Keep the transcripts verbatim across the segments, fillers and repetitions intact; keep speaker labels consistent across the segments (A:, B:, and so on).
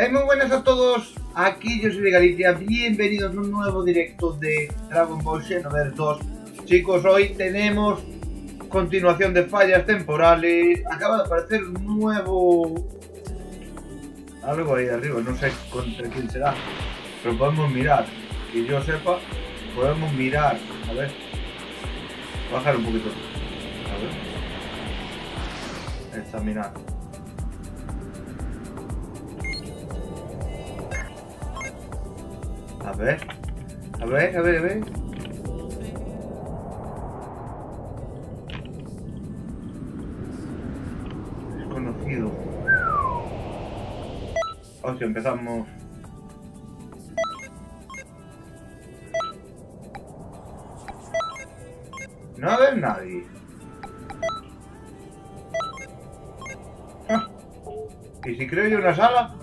A: Eh, muy buenas a todos, aquí yo soy de Galicia, bienvenidos a un nuevo directo de Dragon Ball Xenoverse dos. Chicos, hoy tenemos continuación de fallas temporales, acaba de aparecer un nuevo... algo ahí arriba, no sé contra quién será, pero podemos mirar, que yo sepa, podemos mirar, a ver, bajar un poquito, a ver, examinar. A ver, a ver, a ver, a ver. Desconocido. Hostia, empezamos. No va a haber nadie. Ah. ¿Y si creo yo una sala?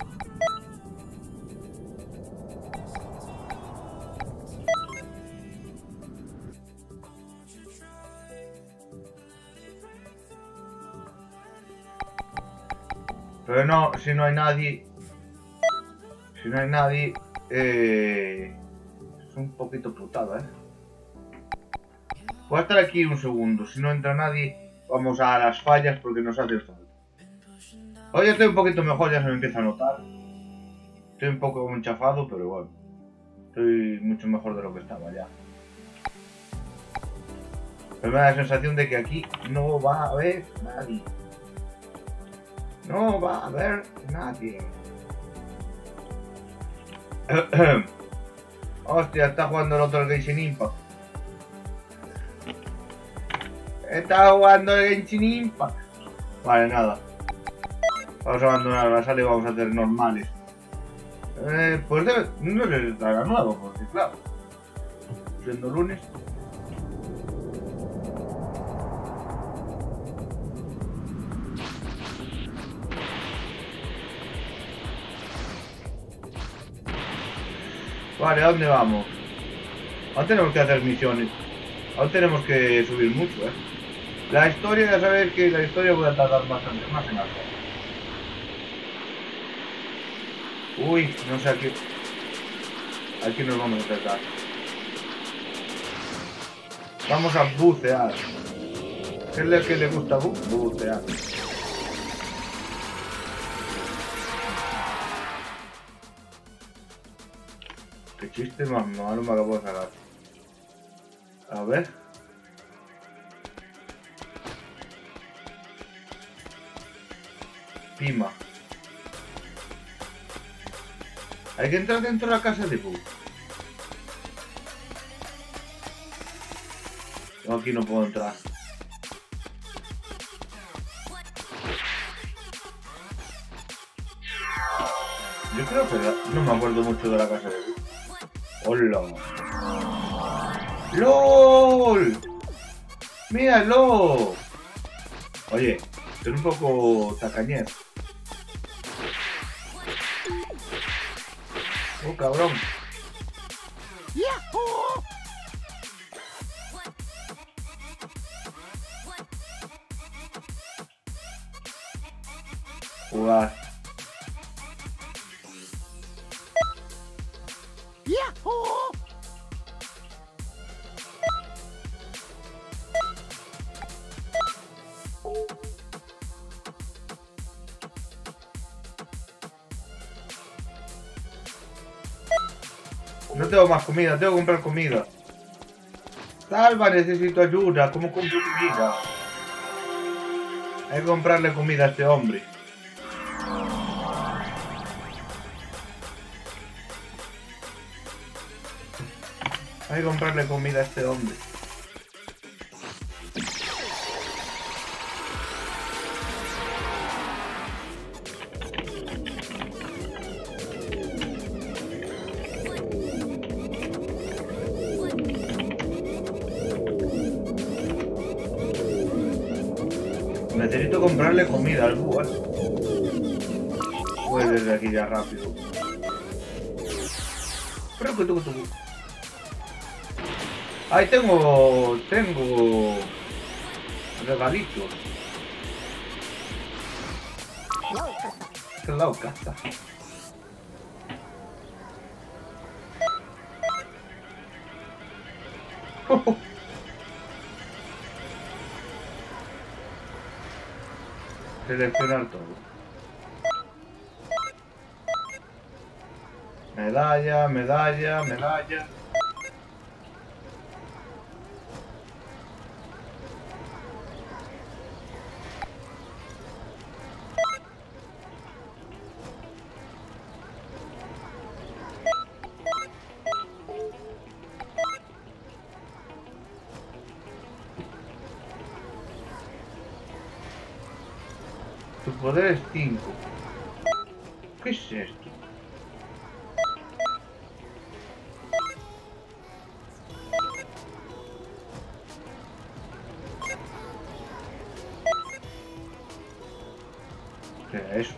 A: Pero no, si no hay nadie, si no hay nadie, eh, es un poquito putada, ¿eh? Voy a estar aquí un segundo, si no entra nadie, vamos a las fallas porque nos hace falta. Hoy estoy un poquito mejor, ya se me empieza a notar. Estoy un poco enchafado, pero bueno, estoy mucho mejor de lo que estaba ya. Pero me da la sensación de que aquí no va a haber nadie. No va a haber nadie. Hostia, está jugando el otro el Genshin Impact. Está jugando el Genshin Impact. Vale, nada. Vamos a abandonar la sala y vamos a hacer normales. Eh, pues debe... no sé si estará nuevo, porque claro. Siendo lunes. Vale, ¿a dónde vamos? Aún tenemos que hacer misiones. Aún tenemos que subir mucho, ¿eh? La historia, ya sabéis que la historia voy a tardar bastante más en hacer. Uy, no sé a qué... Aquí nos vamos a acercar. Vamos a bucear. ¿Qué es lo que le gusta a Bu? Bucear. Qué chiste más malo me acabo de sacar. A ver. Pima. Hay que entrar dentro de la casa de Bu. No, aquí no puedo entrar. Yo creo que no me acuerdo mucho de la casa de Bu. ¡Hola! ¡LOL! ¡Míralo! Oye, estoy un poco tacañero. ¡Oh, cabrón! ¡Yahoo! Jugar. ¡Yahoo! No tengo más comida, tengo que comprar comida. Salva, necesito ayuda. ¿Cómo compro comida? Hay que comprarle comida a este hombre. Hay que comprarle comida a este hombre. Necesito comprarle comida al búho. Voy desde aquí ya rápido. Pero que tú, tú. Ahí tengo... tengo... regalitos. Qué loca está. Seleccionar todo. Medalla, medalla, medalla. Tu poder es cinco. ¿Qué es esto? ¿Qué es eso?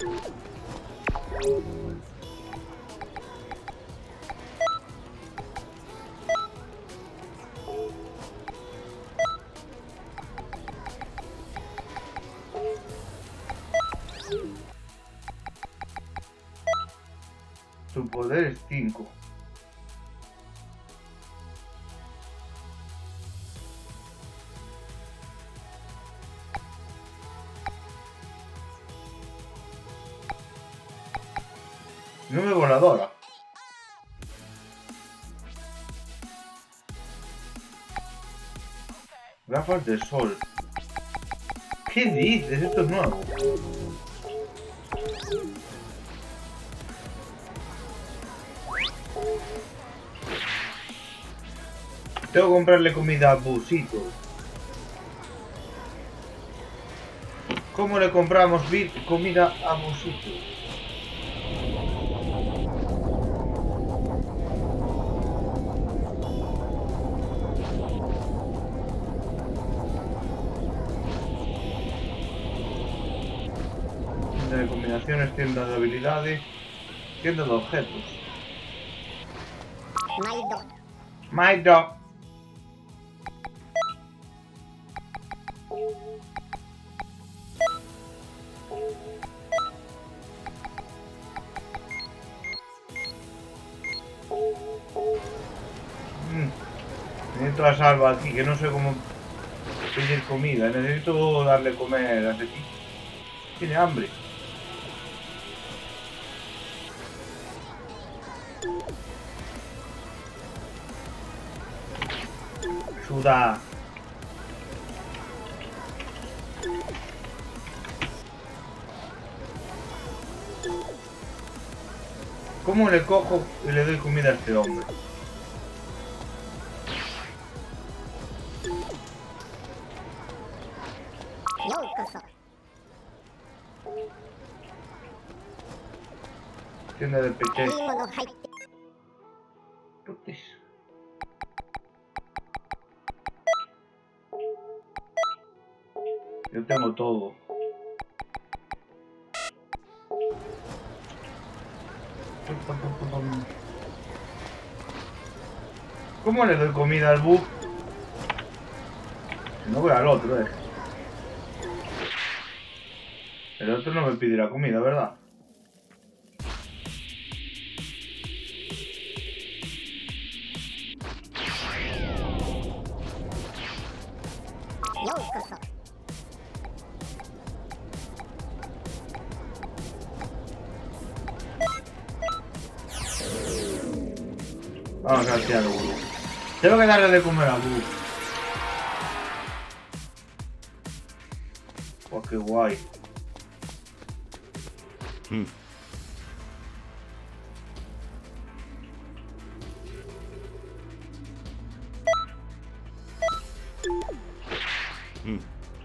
A: Tu poder es cinco. Nube voladora. Gafas de sol. ¿Qué dices? Esto es nuevo. Tengo que comprarle comida a Busito. ¿Cómo le compramos comida a Busito? Tienda de combinaciones, tienda de habilidades, tienda de objetos.
B: My dog.
A: My dog. Mm. Necesito a Salva aquí, que no sé cómo pedir comida. Necesito darle comer a ese tío. Tiene hambre. Suda. ¿Cómo le cojo y le doy comida a este hombre? Tienda de peche. Putis. Yo tengo todo. ¿Cómo le doy comida al bug? Si no voy al otro, eh. El otro no me pide la comida, ¿verdad? Vamos a hacer algo. Tengo que darle de comer a Boo. Oh, qué guay. Hmm. Hmm.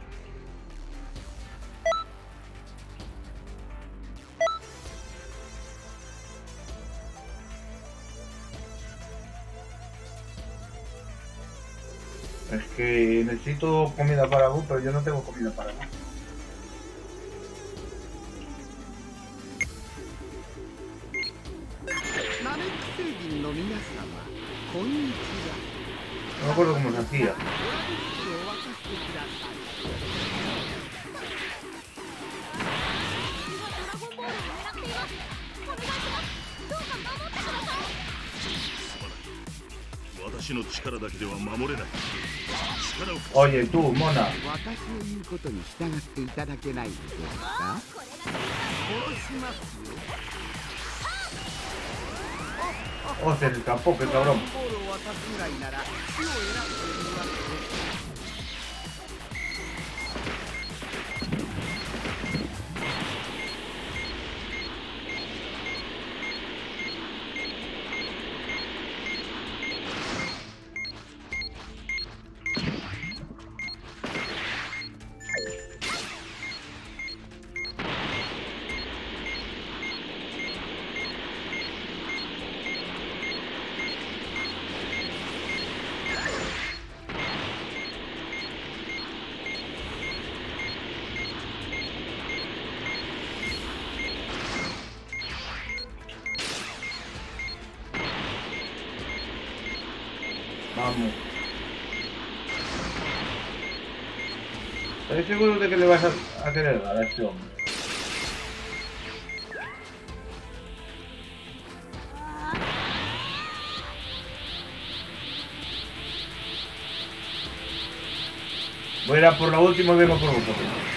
A: Es que necesito comida para Boo, pero yo no tengo comida para Boo. No me acuerdo cómo se hacía. Oye, tú, mona. Oh, se escapó, qué cabrón. Vamos. ¿Estás seguro de que le vas a, a querer dar a este hombre? Voy a ir a por la última y vengo por vosotros.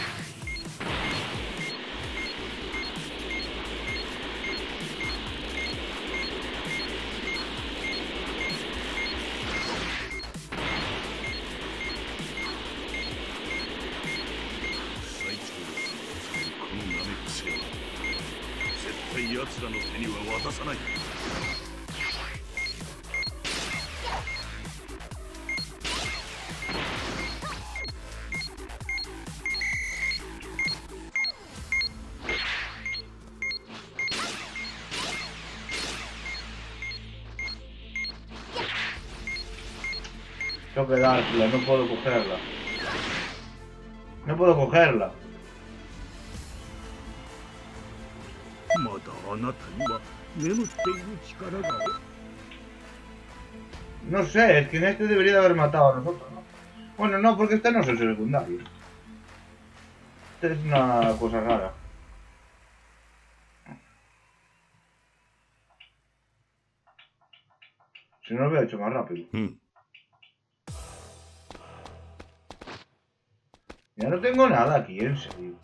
A: Tengo que dársela, no puedo cogerla. No puedo cogerla. No sé, es que en este debería de haber matado a nosotros, ¿no? Bueno, no, porque este no es el secundario. Este es una cosa rara. Si no lo hubiera hecho más rápido. Mm. Ya no tengo nada aquí, en serio.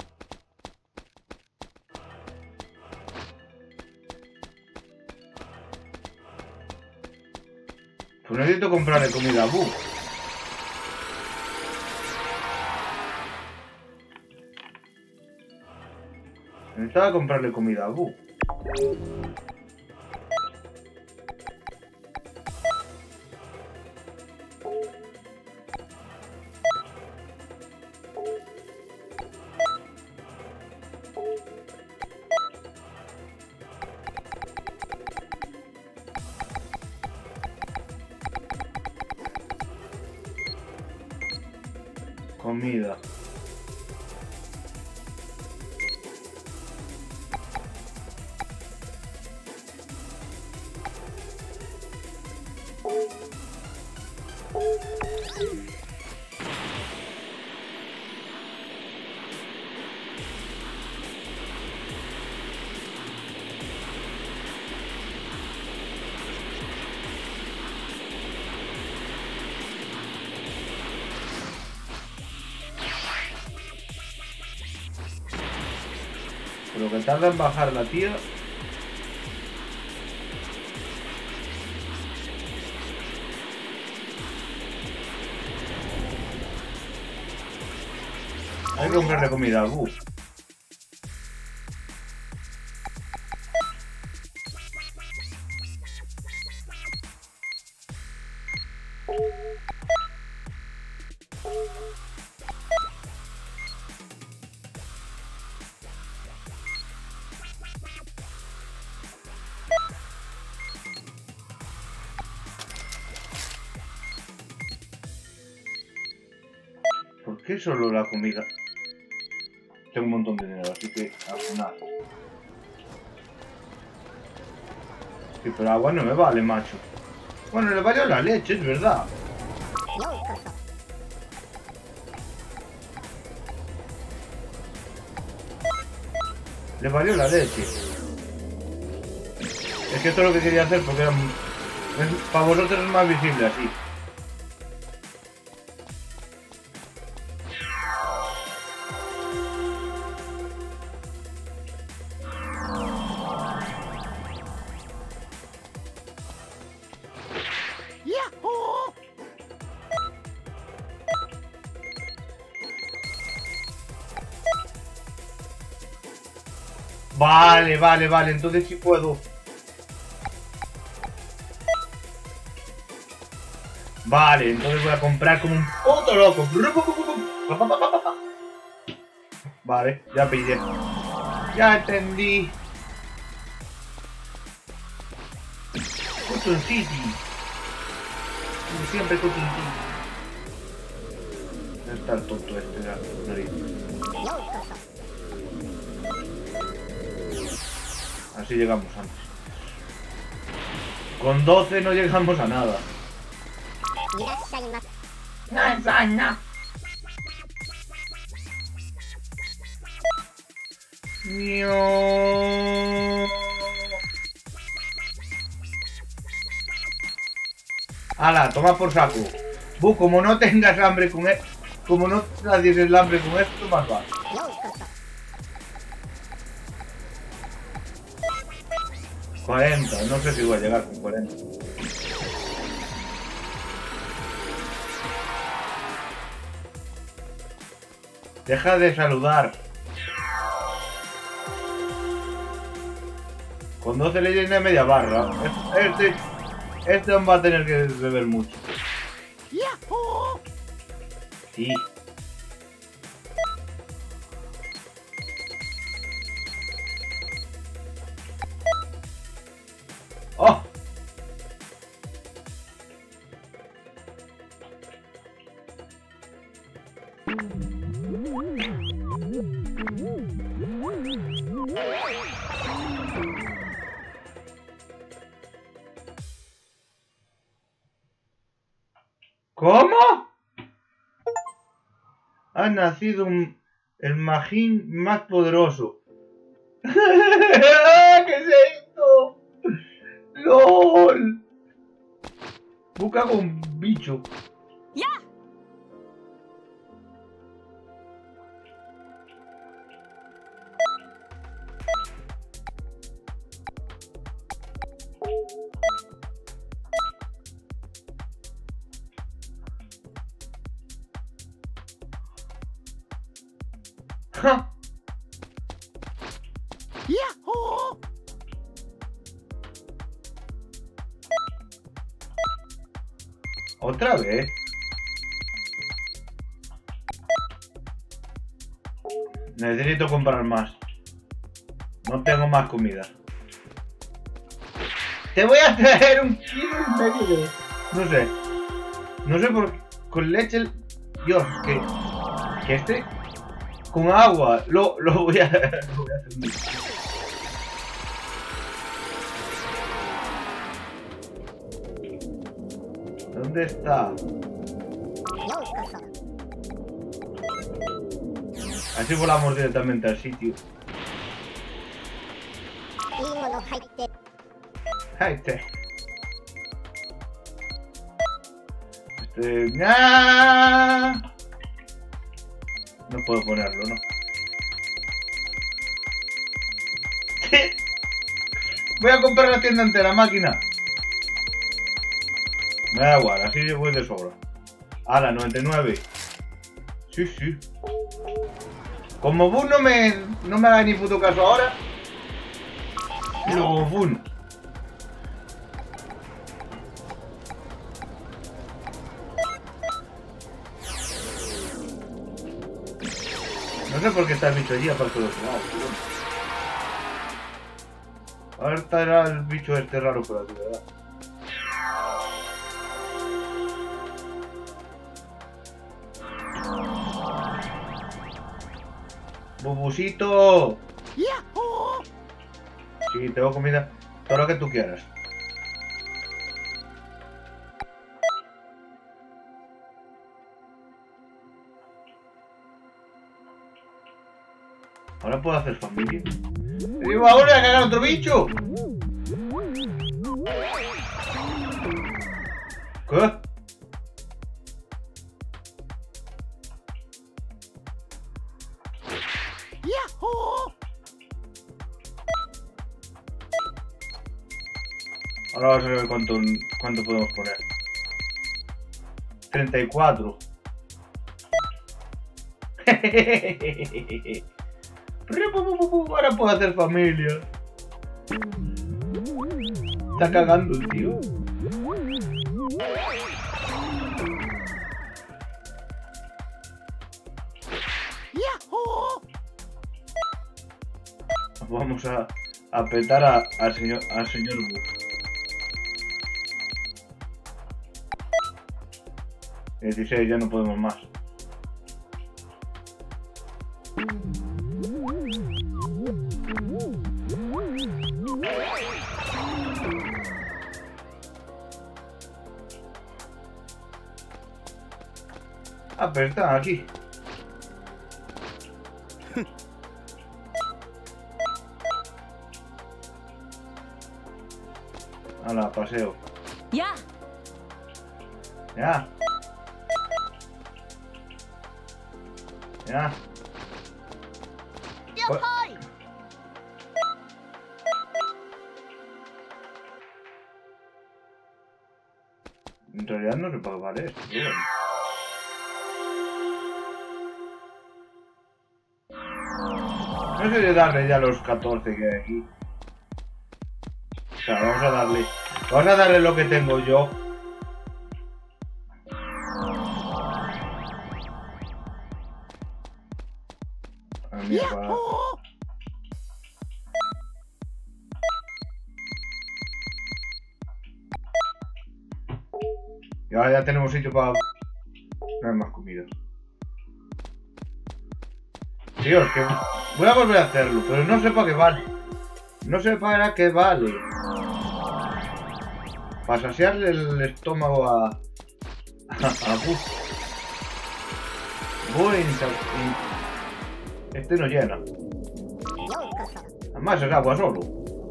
A: Pues necesito comprarle comida a Bu. Necesitaba comprarle comida a Bu. Comida. Lo que tarda en bajar la tía. Hay que comprarle comida al bus. ¿Por qué solo la comida? Tengo un montón de dinero, así que a cenar. Sí, pero agua no me vale, macho. Bueno, le valió la leche, es verdad. Le valió la leche. Es que esto es lo que quería hacer porque era Es, para vosotros es más visible así. Vale, vale, vale, entonces sí puedo. Vale, entonces voy a comprar como un puto loco. Vale, ya pillé. Ya entendí. Cotton City. Como siempre Cotton City. Ya está el tonto este, la nariz. Así llegamos antes. Con doce no llegamos a nada. ¡Hala! Toma por saco. Bu, como no tengas hambre con esto, como no sacies el hambre con esto, más va. cuarenta, no sé si voy a llegar con cuarenta. Deja de saludar. Con doce le llena media barra. Este, este va a tener que beber mucho. Sí. ¡Oh! ¿Cómo? Ha nacido un, el magín más poderoso. ¿Qué es esto? ¡Lol! Busca con un bicho. ¡Ya! ¡Ja! ¡Yahoo! ¿Otra vez? Necesito comprar más. No tengo más comida. Te voy a traer un kilo y medio de... No sé. No sé por qué. Con leche... Dios, que... Que este... Con agua. Lo, lo voy a... Lo voy a hacer mucho. ¿Dónde está? Así volamos directamente al sitio. Jaite. Este... ¡Nah! No puedo ponerlo, ¿no? Voy a comprar la tienda entera, máquina. Me da igual, así voy de sobra. A la noventa y nueve. Sí, sí. Como Bun no me, no me haga ni puto caso ahora. Y luego Bun. No sé por qué está el bicho allí, aparte de los lados. Ahora estará el bicho este raro por aquí, ¿verdad? ¡Bubusito! Sí, tengo comida. Todo lo que tú quieras. Ahora puedo hacer familia. ¡Y ahora a cagar otro bicho! ¿Qué? Ahora vamos a ver cuánto, cuánto podemos poner. treinta y cuatro. Ahora puedo hacer familia. Está cagando el tío. Vamos a apretar a, al señor al señor Boo. dieciséis, ya no podemos más. Ah, pero están aquí. Hala, paseo.
B: Ya.
A: Ya. Ya. Pues- En realidad no se puede valer esto, tío. No sé de darle ya los catorce que hay aquí. O sea, vamos a darle... Vamos a darle lo que tengo yo. A mí para... Y ahora ya tenemos sitio para... No hay más comida. Tío, es que voy a volver a hacerlo, pero no sé para qué vale. No sé para qué vale. Para saciarle el estómago a... a Boo. Boo in- Este no llena. Además es agua solo.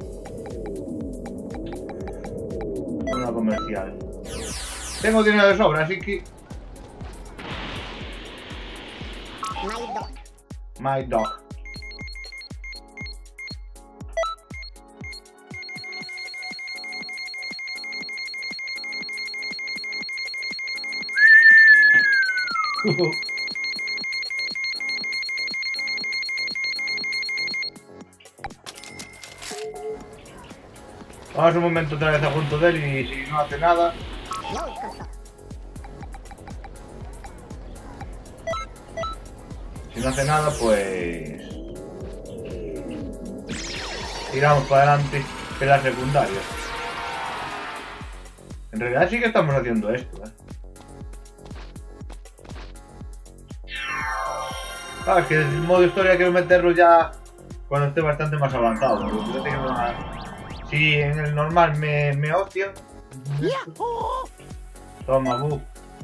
A: Una comercial. Tengo dinero de sobra, así que... My dog. Vamos un momento otra vez a junto de él y si no hace nada... Si no hace nada, pues... tiramos para adelante en la secundaria. En realidad sí que estamos haciendo esto, ¿eh? Claro, es que el modo historia quiero meterlo ya cuando esté bastante más avanzado. Porque fíjate que no... Si en el normal me, me hostia. Toma, Boo.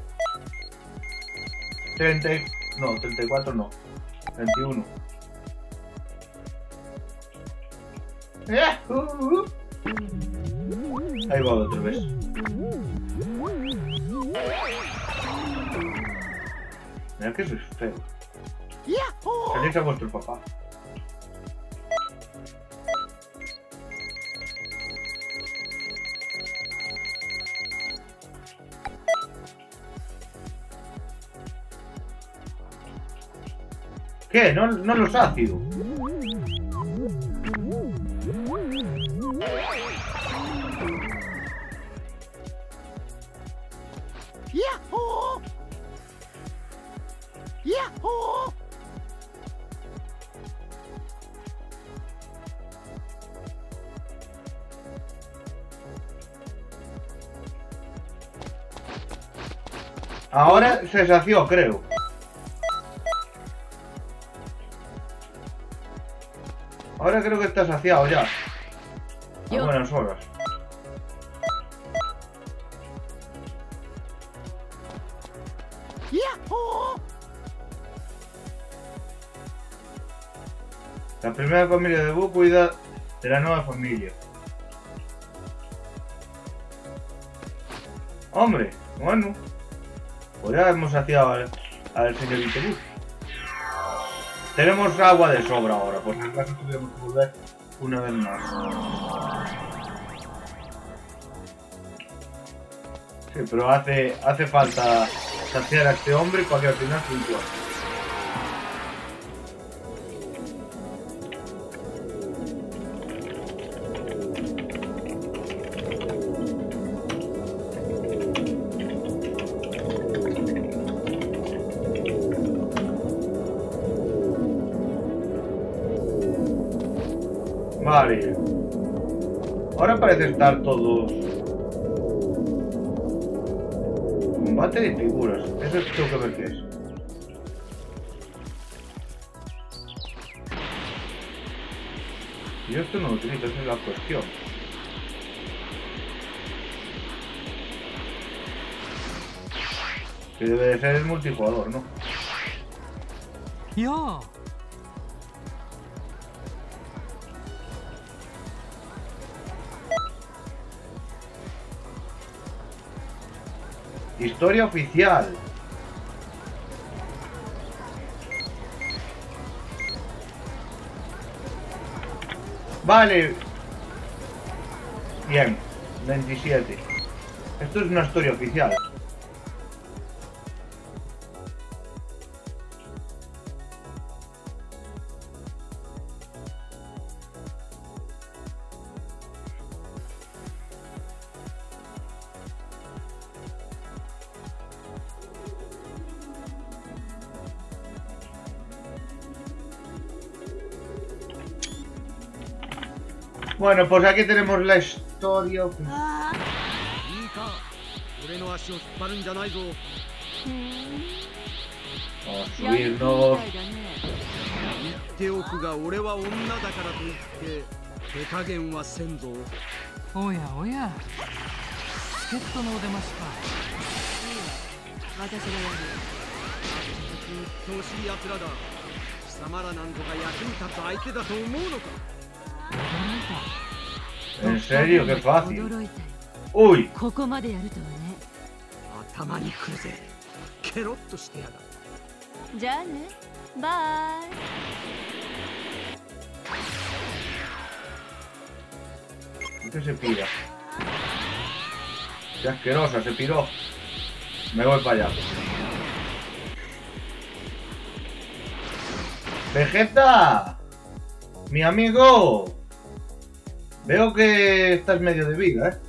A: treinta... No, treinta y cuatro no. veintiuno. Ahí va otra vez. Mira que sois feo. Salís a vuestro papá. ¿Qué? No, no los ácidos. Ahora se sació, creo. Ahora creo que está saciado ya. A buenas horas. La primera familia de Boo cuida de la nueva familia. ¡Hombre! Bueno, pues ya hemos saciado al, al señorito Bus. Tenemos agua de sobra ahora, por si acaso tuviéramos que volver una vez más. Sí, pero hace, hace falta saciar a este hombre para que al final funcione. Vale. Ahora parece estar todos... Combate de figuras. Eso tengo que ver qué es. Yo esto no lo utilizo, esa es la cuestión. Que debe de ser el multijugador, ¿no?
B: ¡Yo!
A: Historia oficial. Vale. Bien. veintisiete. Esto es una historia oficial. Bueno, pues aquí tenemos la historia. Vamos a subirnos.
B: Oya, oya.
A: ¿En serio? ¡Qué fácil! ¡Uy! ¿Qué se pira? ¡Qué asquerosa! Se piró. Me voy para allá. ¡Vegeta! ¡Mi amigo! Veo que estás medio de vida, ¿eh?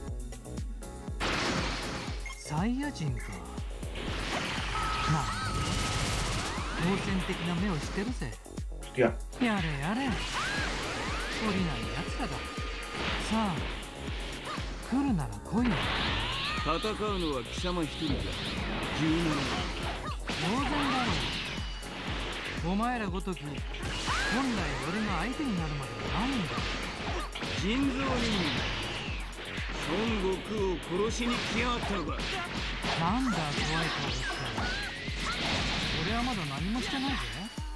B: Saiyajinか。なんだ。好戦的な目をしてるぜ。
A: Hostia.
B: やれやれ。懲りない奴らだ。さあ、来るなら来いよ。戦うのは貴様一人じゃ。じゅうなな。当然だろう。お前らごとき、本来俺の相手になるまでないんだ。 人造人間孫悟空を殺しに来やがったのか。なんだ怖い顔して。俺はまだ何もしてないぜ。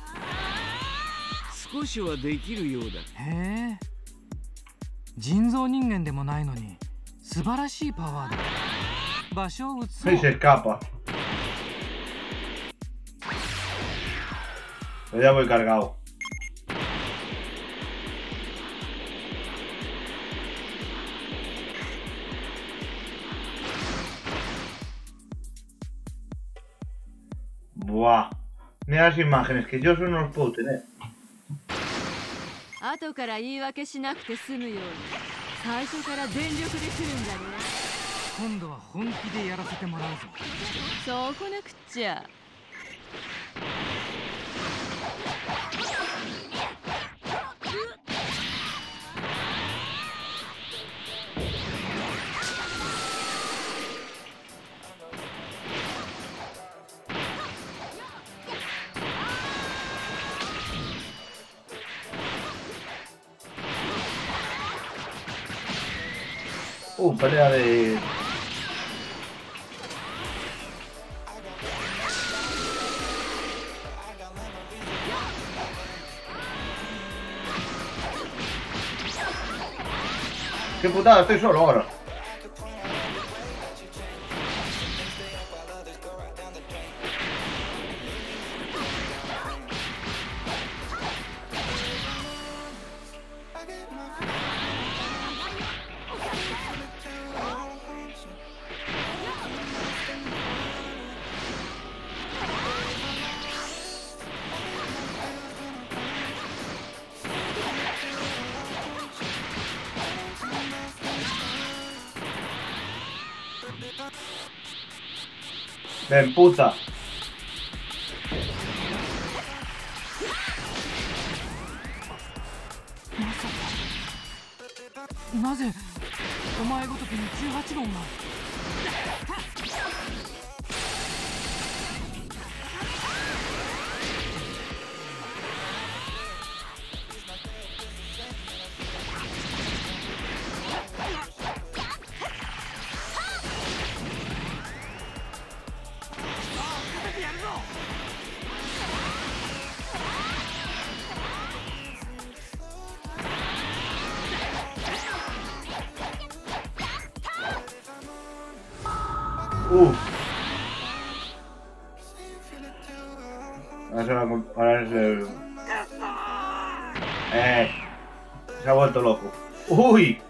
B: 少しはできるようだ。へえ。人造人間でもないのに素晴らしいパワーだ。場所を移そう。
A: Se escapa. Pues ya voy cargado. Buah. Mira las imágenes, que yo eso no los puedo tener.
C: 後から言い訳しなくて済むように最初から全力で来るんだね。
B: 今度は本気でやらせてもらうぞ。
C: そうこなくっちゃ。
A: Uh, pelea de... ¡Qué putada! Estoy solo ahora. Ven, puta. Uf. Ahora se va a compararse. Eh. Se ha vuelto loco. Uy.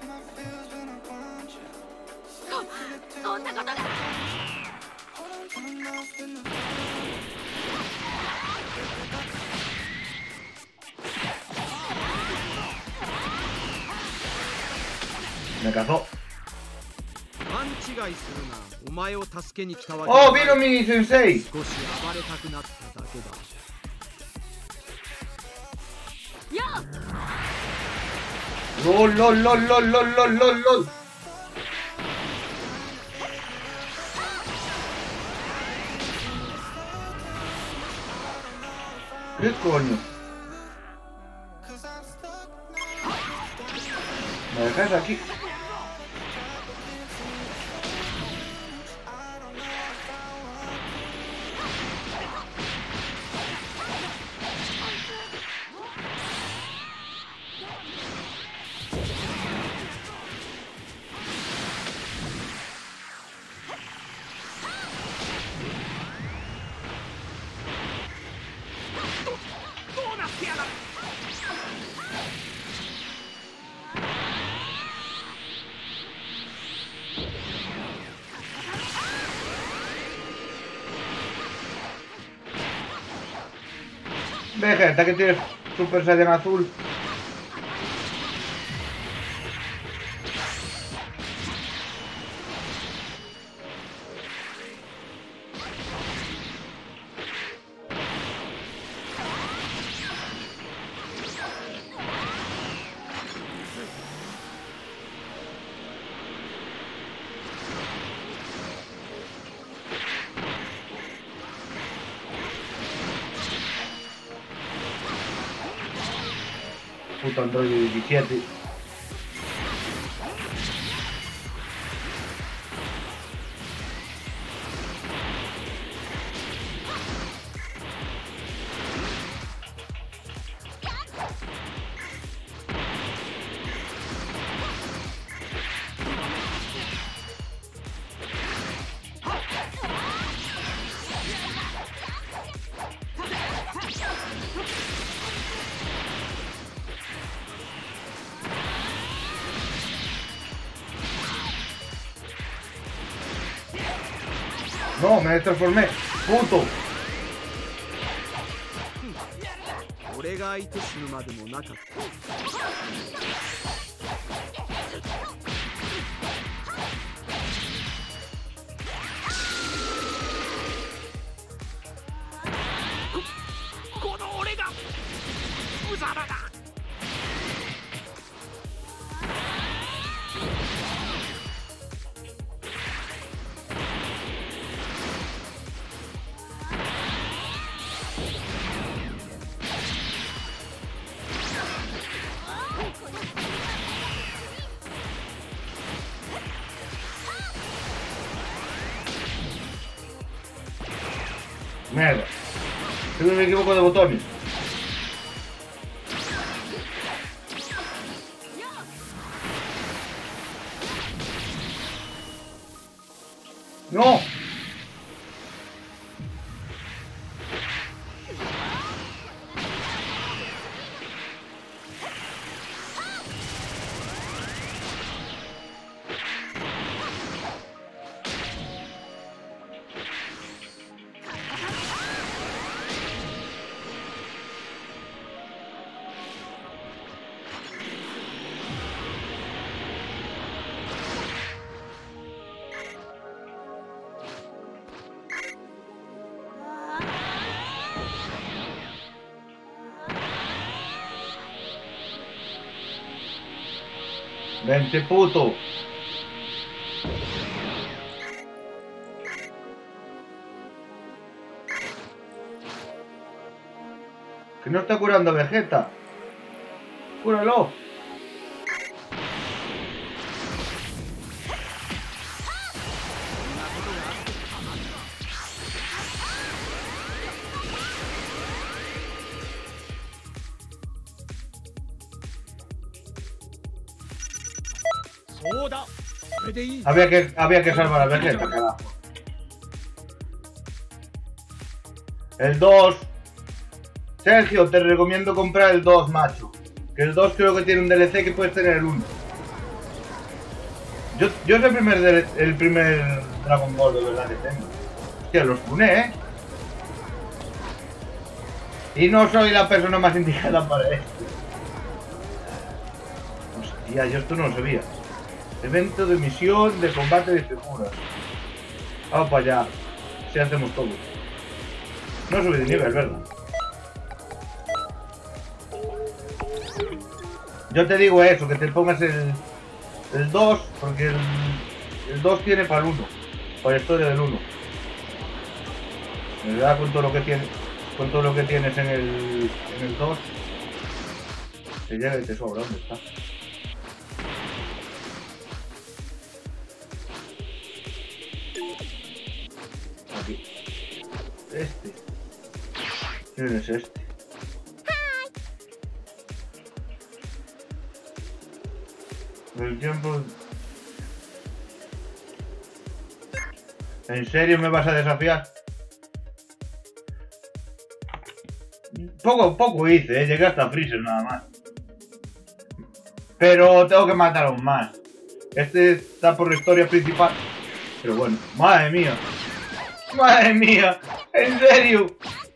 A: Me cazó. ¡Oh, vino mi sensei! ¡Lol, lol, lol, lol, lol, lol, lol, lol! ¿Qué coño? ¿Me dejas aquí? Vegeta, que tienes Super Saiyan azul. Puto Android diecisiete. No, me transformé. Puto. Mierda. Creo que me equivoco de botones. ¡No! Vente, puto. Que no está curando a Vegeta. Cúralo. Había que, había que salvar a Vegeta, carajo. El dos. Sergio, te recomiendo comprar el dos, macho. Que el dos creo que tiene un D L C que puedes tener el uno. Yo, yo es el primer, el primer Dragon Ball de verdad que tengo. Hostia, los puné, ¿eh? Y no soy la persona más indicada para esto. Hostia, yo esto no lo sabía. Evento de misión de combate de figuras. Vamos para allá. Si hacemos todo. No subí de nivel, ¿verdad? Yo te digo eso, que te pongas el, el dos, porque el, el dos tiene para el uno. Para la historia del uno. En verdad, con todo lo que tienes, con todo lo que tienes en el, en el dos, te llega y te sobra. ¿Dónde está? Aquí. Este. ¿Quién es este? El tiempo... ¿En serio me vas a desafiar? Poco, poco hice, ¿eh? Llegué hasta Freezer nada más. Pero tengo que matar aún más. Este está por la historia principal. Pero bueno, madre mía. Madre mía, en serio.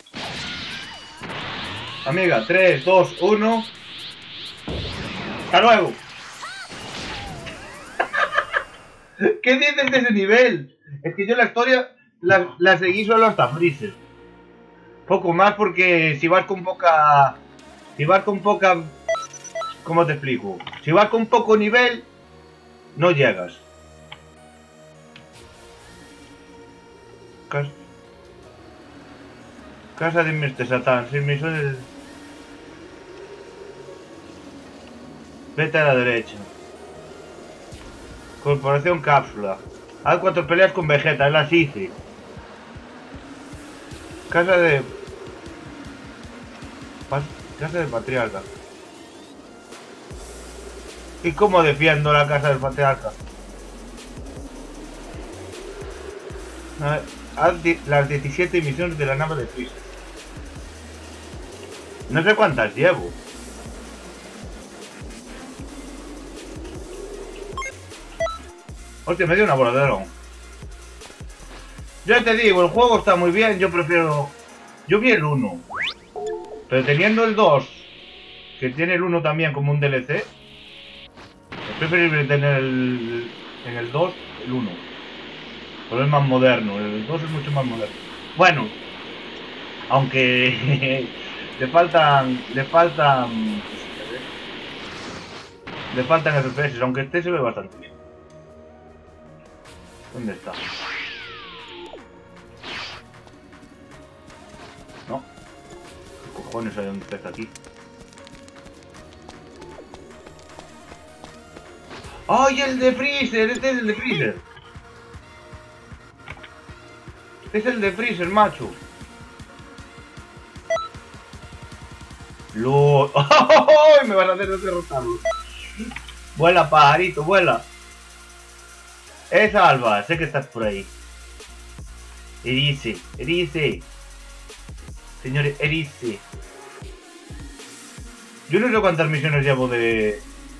A: Amiga, tres, dos, uno. Hasta luego. ¿Qué dices de ese nivel? Es que yo la historia la, la seguí solo hasta Freezer. Poco más porque si vas con poca... Si vas con poca... ¿Cómo te explico? Si vas con poco nivel, no llegas. Cas... Casa de mister Satán, sin misiones... Vete a la derecha. Corporación Cápsula. Haz cuatro peleas con Vegeta, las hice. Casa de... Casa del Patriarca. ¿Y cómo defiendo la casa del Patriarca? Haz las diecisiete misiones de la nave de Freezer. No sé cuántas llevo. Hostia, me dio una bola de dragón. Yo te digo, el juego está muy bien, yo prefiero... Yo vi el uno. Pero teniendo el dos, que tiene el uno también como un D L C, es preferible tener el, en el dos el uno. Pero es más moderno, el dos es mucho más moderno. Bueno, aunque le faltan... Le faltan... Le faltan F P S, aunque este se ve bastante bien. ¿Dónde está? No. ¿Qué cojones hay un pez aquí? ¡Ay, el de Freezer! Este es el de Freezer. Este es el de Freezer, macho. ¡Lo! ¡Oh! Me van a hacer derrotarlo. Vuela, pajarito, vuela. Es Alba, sé que estás por ahí. Erice, Erice. Señor Erice. Yo no sé cuántas misiones llevo de...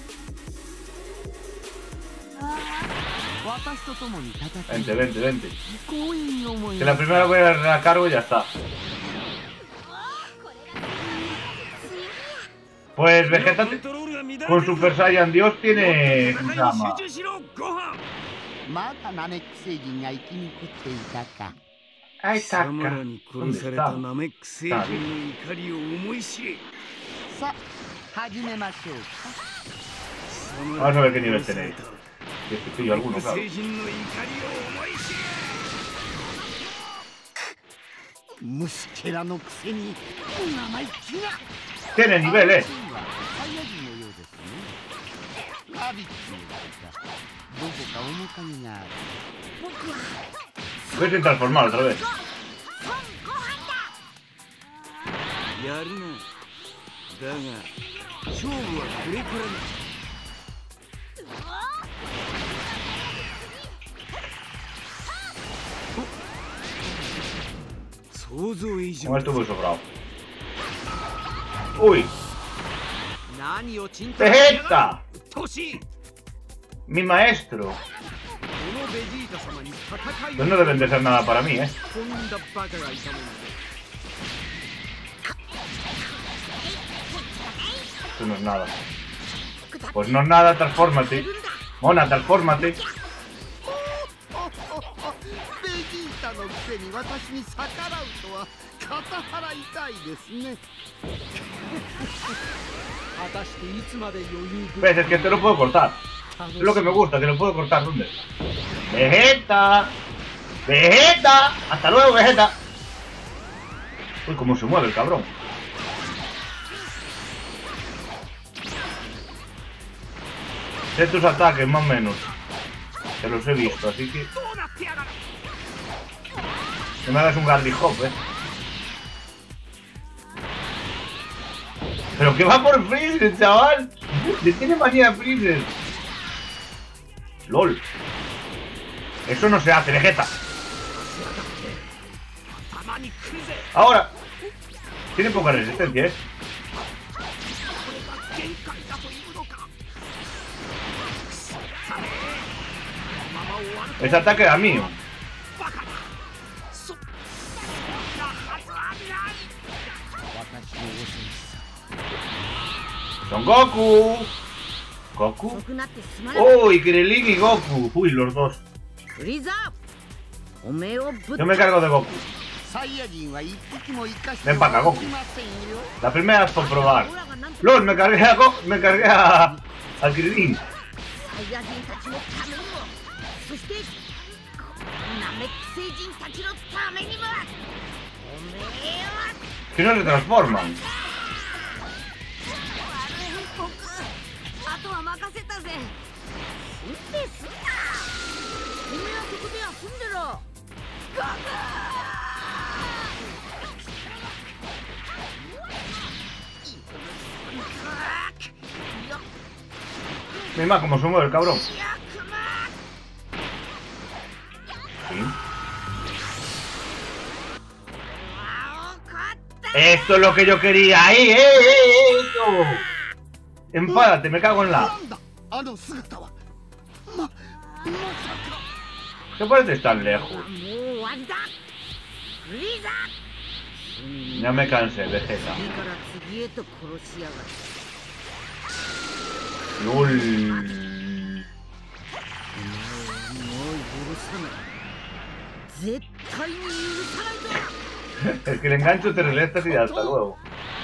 A: Vente, vente, vente. Que la primera voy a la cargo y ya está. Pues Vegeta con Super Saiyan Dios tiene... ¿Cómo se llama? Ahí está.
B: 貴様らに殺されたナメック星人の怒りを思い知れ。
D: さあ始めましょうか。
A: Vamos a ver qué nivel tenéis. Si es que pillo alguno, claro.
B: 星人の怒りを思い知れ。
D: 虫けらのくせに生意気な。
A: Tiene nivel, eh.
D: サイヤ人のようですね。アビッツの方どこか面影がある。僕は
A: Voy a intentar transformar otra vez.
B: やるな。だが勝負はこれからだ。想像以上。
A: No estuvo sobrado. Uy.
B: 何をちんと。
A: Vegeta.
B: トシ。
A: Mi maestro.
B: このベジータ様に戦い
A: Pues no deben de ser nada para mí, eh.
B: こんなバカがいたもんで。
A: Esto no es nada. Pues no es nada, transfórmate. Mona, transfórmate.
D: ベジータのくせに私に逆らうとは肩払いたいですね。果たしていつまで余裕ぶり。
A: Ves, es que te lo puedo cortar. Es lo que me gusta, que lo puedo cortar. ¿Dónde? ¡Vegeta! ¡Vegeta! ¡Hasta luego, Vegeta! Uy, cómo se mueve el cabrón. Sé tus ataques, más o menos. Te los he visto, así que... Que me hagas un Gardy Hop, eh. Pero que va por Freezer, chaval. Le tiene manía a Freezer. LOL. Eso no se hace, Vegeta. Ahora. Tiene poca resistencia, eh. Ese ataque era mío. Son Goku. Goku. Uy, Krillin y Goku. Uy, los dos. Yo me cargo de Goku. Ven para acá, Goku. La primera es por probar. LOL, me cargué a Goku. Me cargué a. a Krillin. Que no se transforman. Mira cómo se mueve el cabrón. ¿Sí? Esto es lo que yo quería. ¡Eh, eh, eh! ¡Esto! Enfádate, me cago en la. ¿Qué parece tan lejos? Ya me cansé, Vegeta. LOL. Es que le engancho tres letras y ya hasta luego.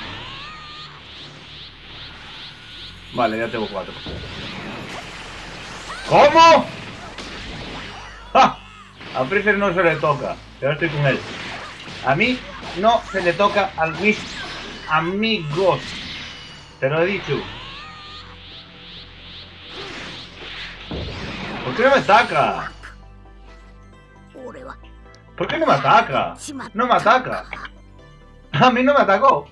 A: Vale, ya tengo cuatro. ¿Cómo? ¡Ja! A Freezer no se le toca. Yo estoy con él. A mí no se le toca a mis amigos. Te lo he dicho. ¿Por qué no me ataca? ¿Por qué no me ataca? No me ataca. A mí no me atacó.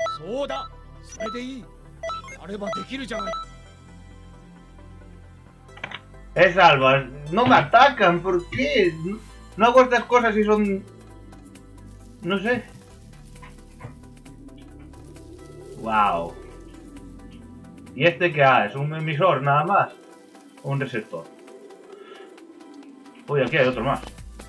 A: Es Alba. No me atacan. ¿Por qué? No hago estas cosas y son... No sé. Wow. ¿Y este qué ha? ¿Es un emisor nada más? ¿O un receptor? Uy, aquí hay otro más.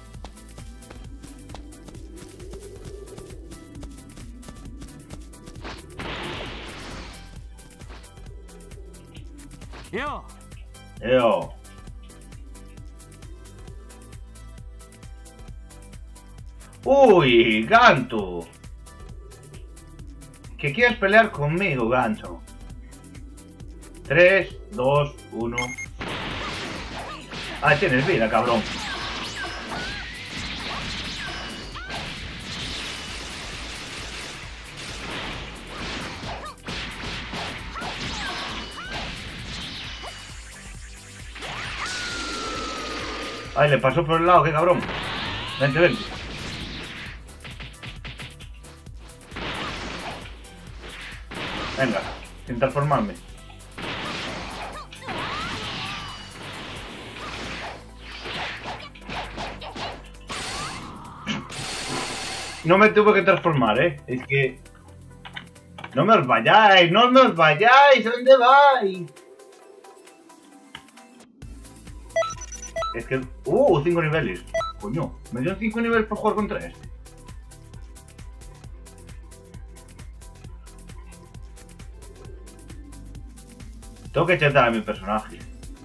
B: Yo.
A: Uy, Ganto. ¿Que quieres pelear conmigo, Ganto? tres, dos, uno. Ah, tienes vida, cabrón. Ay, le pasó por el lado, qué cabrón. Vente, vente. Venga, sin transformarme. No me tuve que transformar, eh. Es que... No me os vayáis, no me os vayáis. ¿Dónde vais? Es que... Uh, cinco niveles. Coño, me dio cinco niveles por jugar contra este. Tengo que chetar a mi personaje.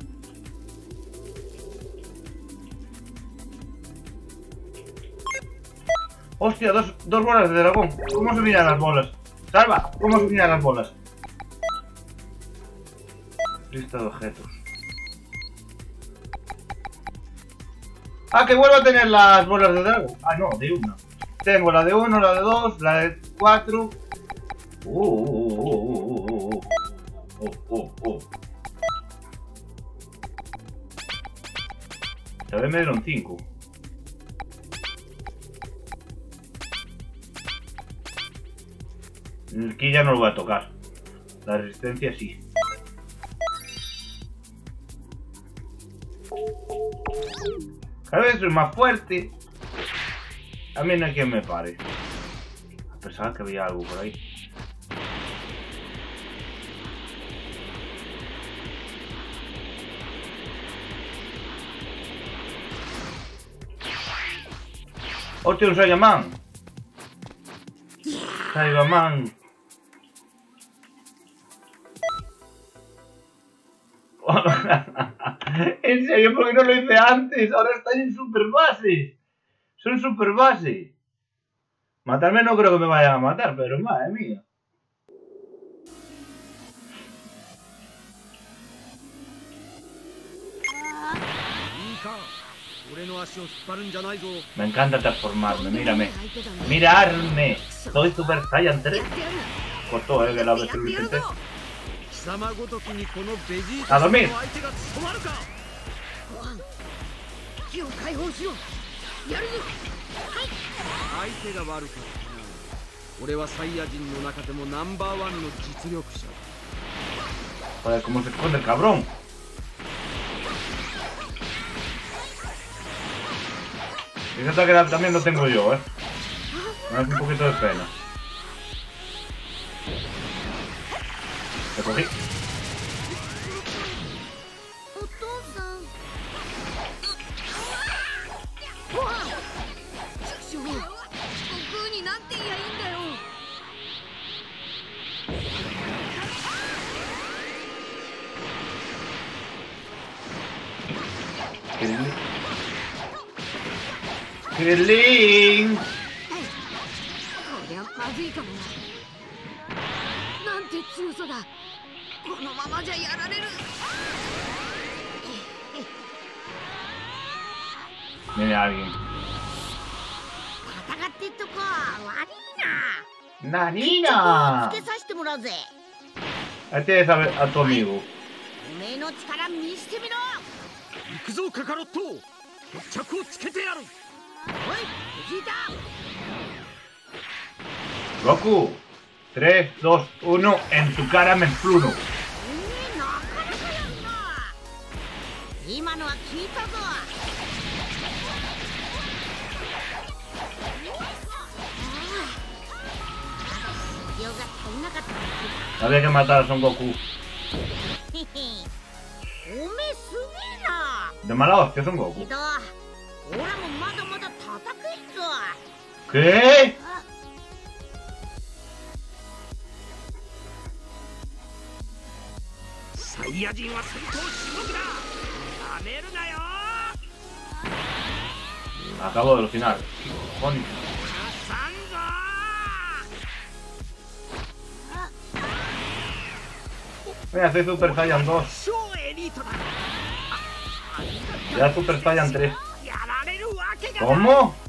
A: Hostia, dos, dos bolas de dragón. ¿Cómo se miran las bolas? Salva, ¿cómo se miran las bolas? Lista de objetos. Ah, que vuelvo a tener las bolas de dragón. Ah, no, de una. Tengo la de uno, la de dos, la de cuatro. Uh, uh, uh, uh, uh, uh. Oh, oh, oh. Esta vez me dieron cinco. El ki ya no lo voy a tocar. La resistencia sí. Cada vez soy más fuerte. A mí no hay quien me pare. A pesar que había algo por ahí. ¡Hostia, un Saiyaman! Saiyaman. En serio, ¿por qué no lo hice antes? Ahora están en super base. Son super base. Matarme no creo que me vayan a matar, pero madre mía. Me encanta transformarme, mírame. ¡Mirarme! Soy Super Saiyan tres. Cortó, eh, que la vez que lo intenté. ¡A dormir! Joder, cómo se esconde el cabrón. Ese ataque también lo tengo yo, eh. Me hace un poquito de pena. Te cogí. Krillin. Viene alguien. ¡Nanina! Ahí tienes a, a tu amigo. Goku, tres, dos, uno, en tu cara me exploto. Había que matar a Son Goku. De mala hostia Son Goku. ¿Qué? Acabo de alucinar. Mira, soy Super Saiyan dos. Ya Super Saiyan tres. ¿Cómo?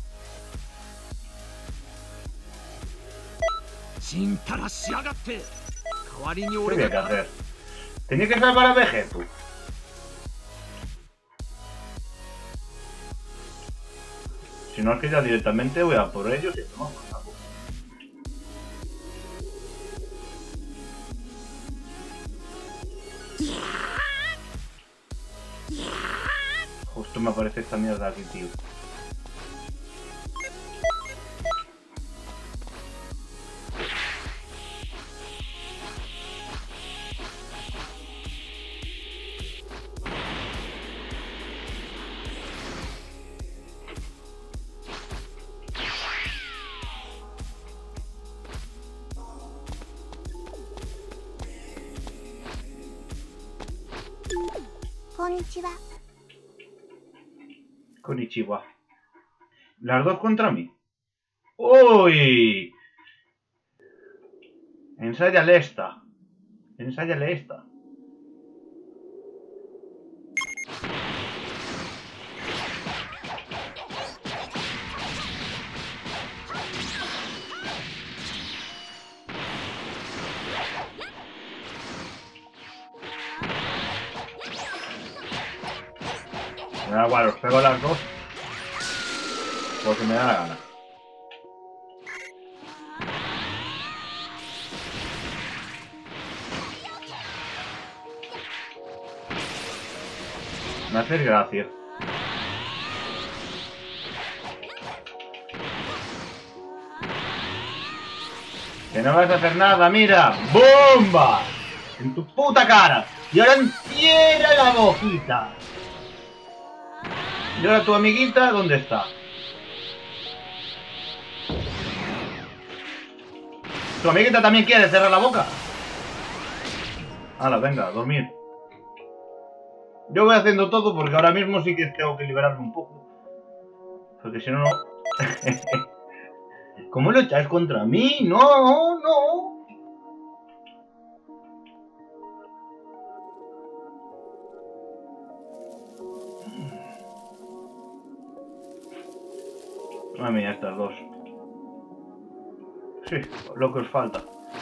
A: ¿Qué había que hacer? Tenía que salvar a Vegeto. Si no es que ya directamente voy a por ellos y no. Justo me aparece esta mierda aquí, tío.
E: Konnichiwa.
A: Konnichiwa. Las dos contra mí. ¡Uy! Ensáyale esta. Ensáyale esta. Me da igual, os pego las dos. Porque me da la gana. Me haces gracia. Que no vas a hacer nada, mira. ¡Bomba! En tu puta cara. Y ahora encierra la boquita. Y ahora tu amiguita, ¿dónde está? ¿Tu amiguita también quiere cerrar la boca? Hala, venga, a dormir. Yo voy haciendo todo porque ahora mismo sí que tengo que liberarme un poco. Porque si no, no... ¿Cómo lo echáis contra mí? No, no. Madre mía, estas dos. Sí, lo que os falta.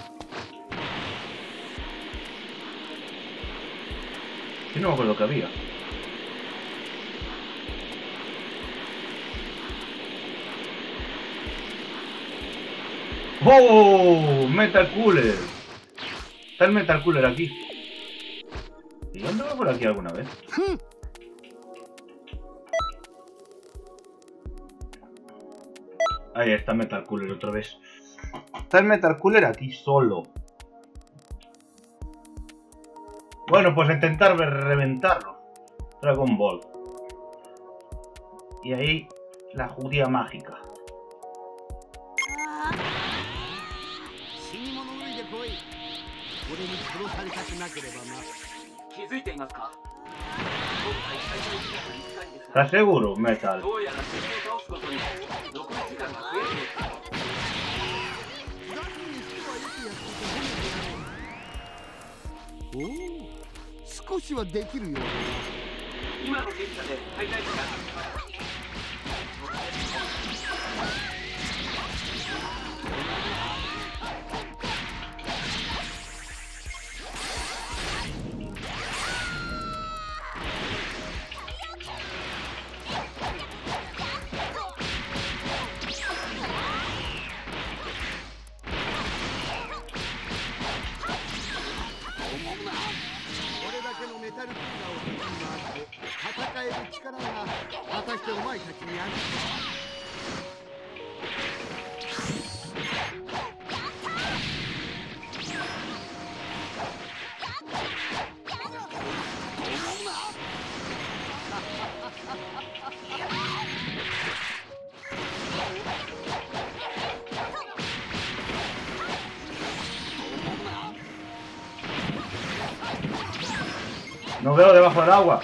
A: Y no me acuerdo que había. ¡Oh! Metal Cooler. Está el Metal Cooler aquí. ¿Y yo andaba por aquí alguna vez? Ahí está Metal Cooler otra vez. Está el Metal Cooler aquí solo. Bueno, pues intentar reventarlo. Dragon Ball. Y ahí la judía mágica. ¿Estás seguro, Metal?
D: Oh, 少しはできるよ。今の結果でハイライトが。メタルクーラーを振り回して戦える力が果たしてお前たちにある。
A: No veo debajo del agua.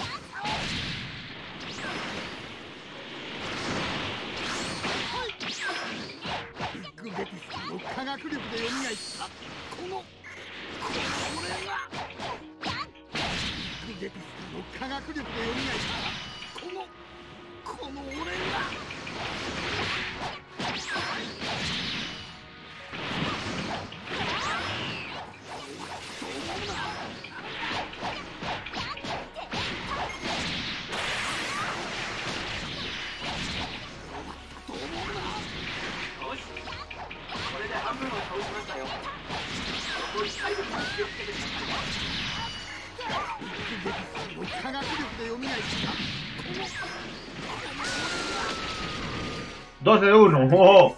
A: dos de uno. ¡Oh!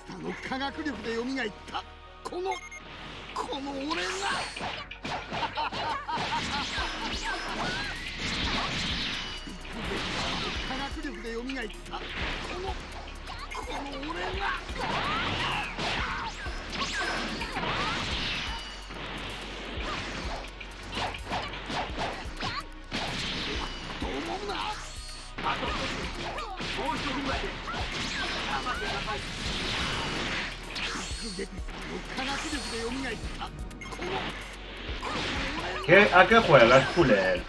A: ¿Qué, ¿A qué juegas, Cooler?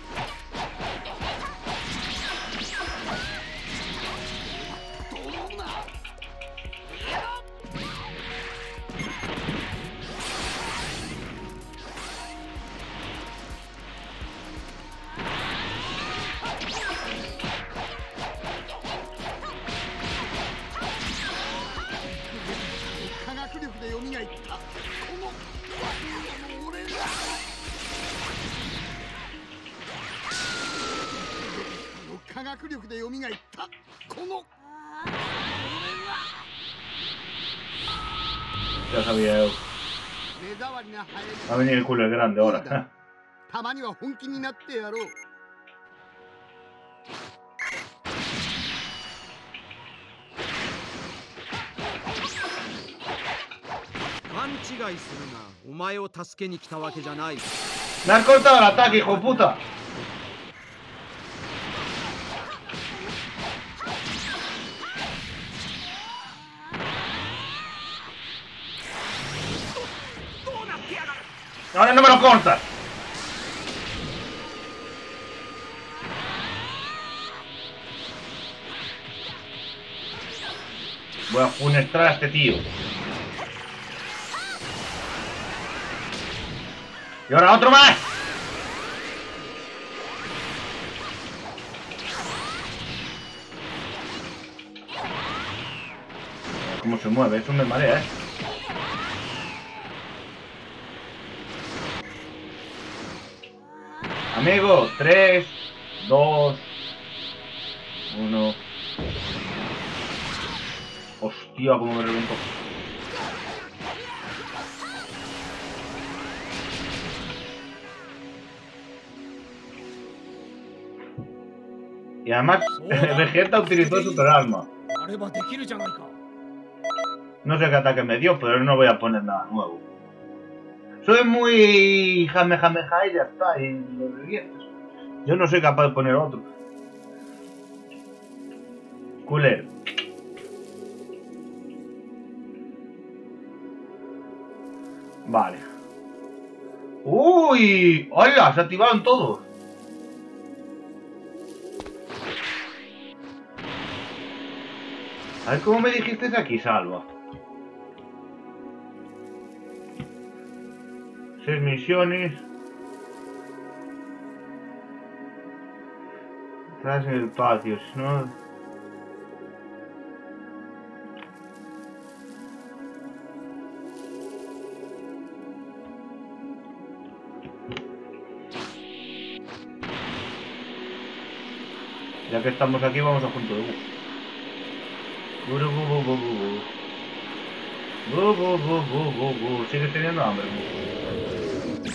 A: Ya sabía yo. Va a venir el culo grande ahora. ¡Me has cortado el ataque, hijo de puta! ¡Ahora no me lo cortas! Voy a funestrar a este tío. Y ahora otro más. Cómo se mueve, eso me marea, eh. Amigo, tres, dos, uno. Hostia, cómo me reventó. Y además, Vegeta utilizó su arma. No sé qué ataque me dio, pero no voy a poner nada nuevo. Soy muy jame jame jai y ya está, y lo revientas. Yo no soy capaz de poner otro. Cooler. Vale. ¡Uy! ¡Hola! Se activaron todos. A ver cómo me dijiste aquí, Salva. Seis misiones. Estás en el patio, si no... Ya que estamos aquí, vamos a junto de bus. Bu, bu, bu, bu, bu. Bu, bu, bu, bu, bu, bu. Sigues teniendo hambre, bu.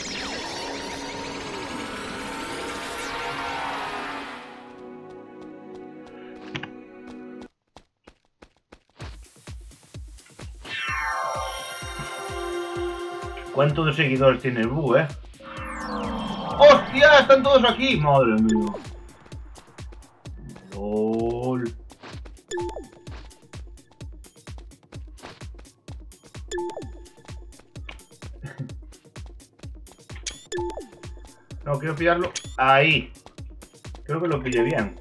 A: ¿Cuántos de seguidores tiene el Bu, eh? ¡Hostia! Están todos aquí. Madre mía. LOL. No, quiero pillarlo. Ahí. Creo que lo pillé bien.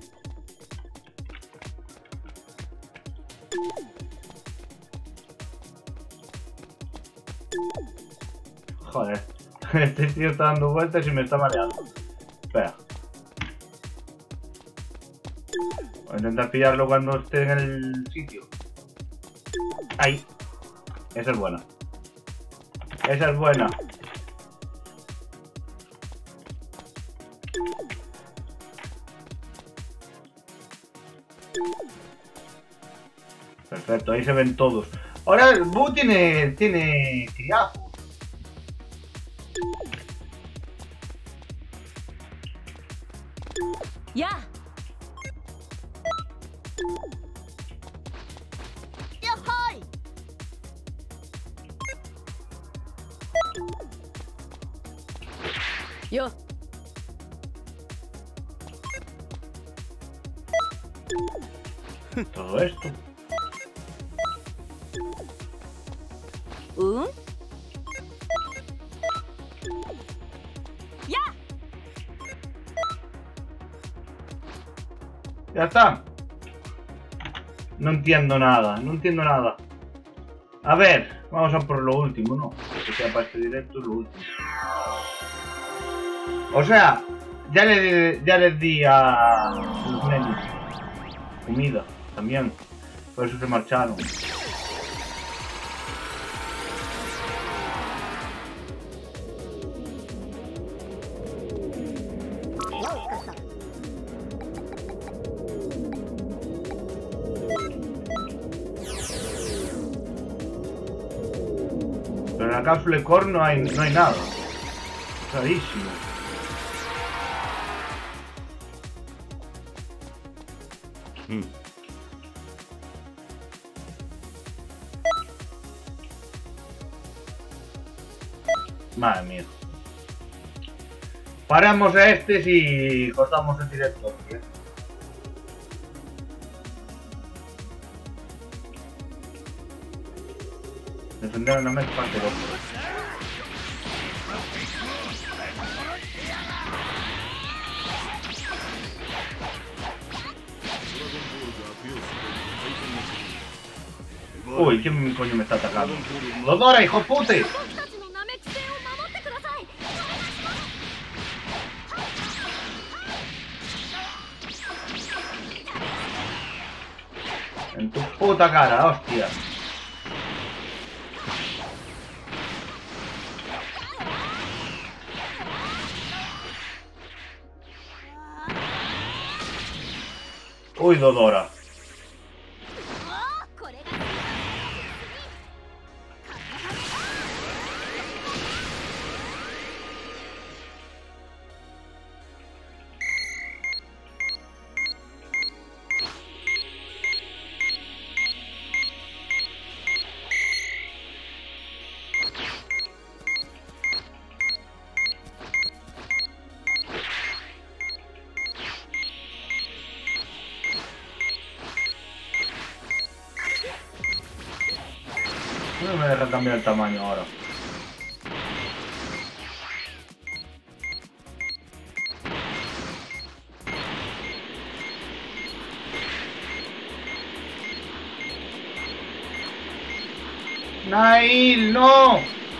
A: Joder. Este tío está dando vueltas y me está mareando. Espera. Voy a intentar pillarlo cuando esté en el sitio. Ahí. Esa es buena. Esa es buena. Perfecto, ahí se ven todos. Ahora el Buu tiene, tiene criado.
C: Ya. Yo.
A: Todo esto.
C: ¿Un? ¡Ya!
A: Ya está. No entiendo nada, no entiendo nada. A ver, vamos a por lo último, ¿no? Que sea para este directo lo último. O sea, ya, le, ya les di a los nenes comida también. Por eso se marcharon. Pero en la cápsula de Core no hay, no hay nada. Rarísimo. Mm. Madre mía. Paramos a este y cortamos el directo. ¿Eh? Defender una mesa parte dos. Uy, ¿quién coño me está atacando? ¡Dodora, hijo pute! En tu puta cara, hostia. Uy, Dodora. No me deja cambiar el tamaño ahora. ¡Nail, no!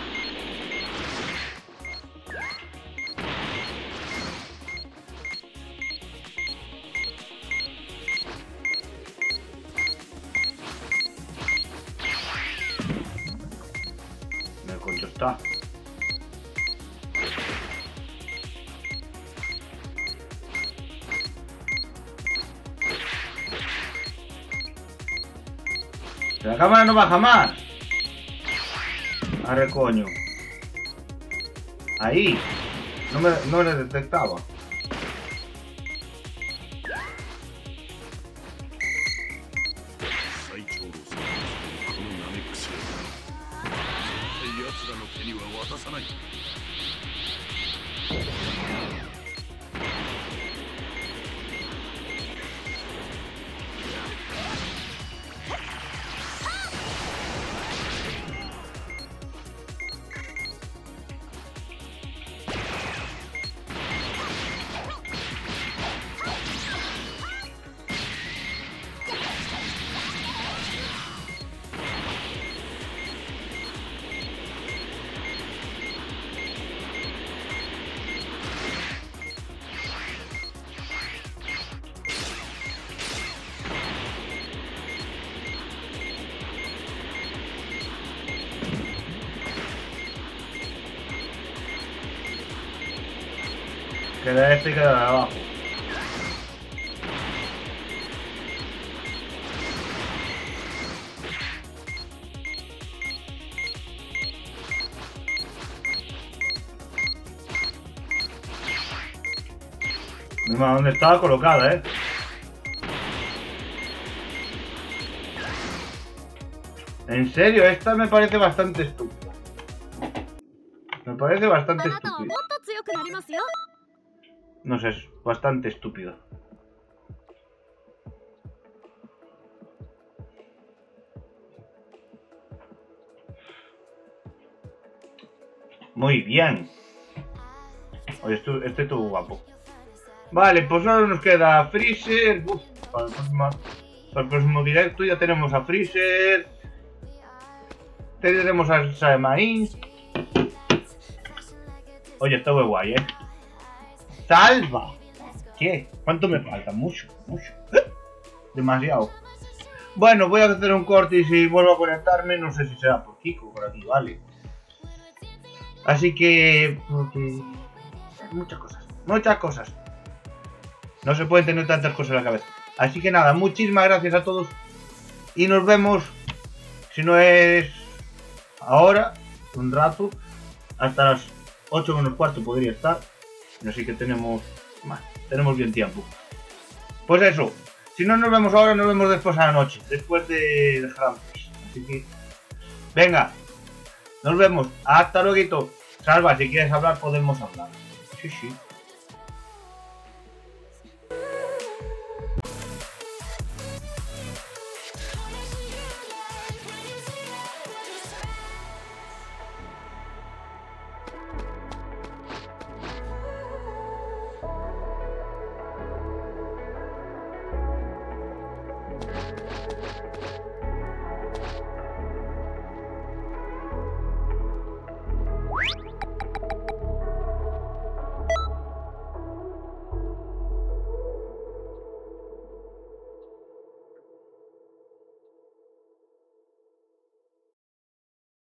A: ¿Dónde concho está? La cámara no baja más. Arre coño. Ahí. No me, no le detectaba. Queda este y queda de abajo. Mira dónde estaba colocada, eh. En serio, esta me parece bastante estúpida. Me parece bastante estúpida. No sé, es bastante estúpido. Muy bien. Oye, esto, este estuvo guapo. Vale, pues ahora nos queda Freezer. Uf, para, el próximo, para el próximo directo ya tenemos a Freezer. Tenemos a Saemain. Oye, está muy guay, eh. ¡Salva! ¿Qué? ¿Cuánto me falta? Mucho, mucho. Demasiado. Bueno, voy a hacer un corte y si vuelvo a conectarme, no sé si será por Kiko, por aquí, vale. Así que... porque... muchas cosas, muchas cosas. No se pueden tener tantas cosas en la cabeza. Así que nada, muchísimas gracias a todos. Y nos vemos, si no es ahora, un rato, hasta las ocho menos cuarto podría estar. Así que tenemos... más, tenemos bien tiempo. Pues eso, si no nos vemos ahora, nos vemos después a la noche, después de dejar. Así que... venga, nos vemos. Hasta luego. Salva, si quieres hablar, podemos hablar. Sí, sí.